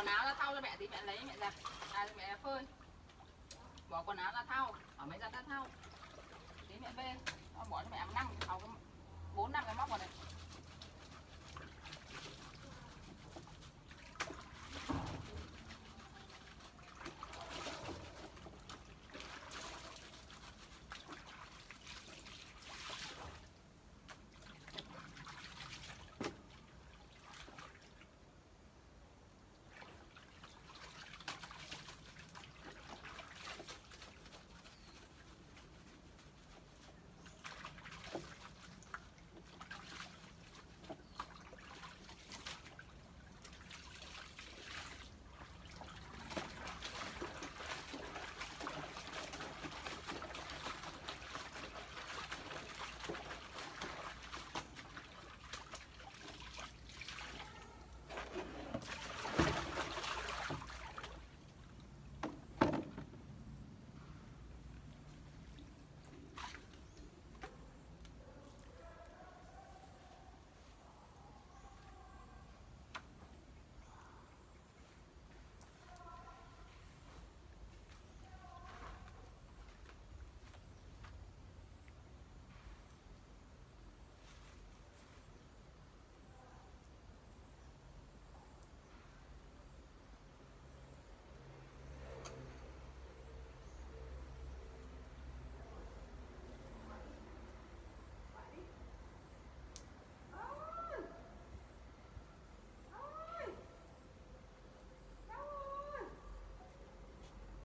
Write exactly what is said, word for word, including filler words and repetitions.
áo ra thau cho mẹ tí mẹ lấy mẹ giặt, à mẹ phơi. Bỏ quần áo ra thau, ở mấy giặt ra thau. Tí mẹ về, bỏ cho mẹ năm thau bốn năm cái móc vào đây.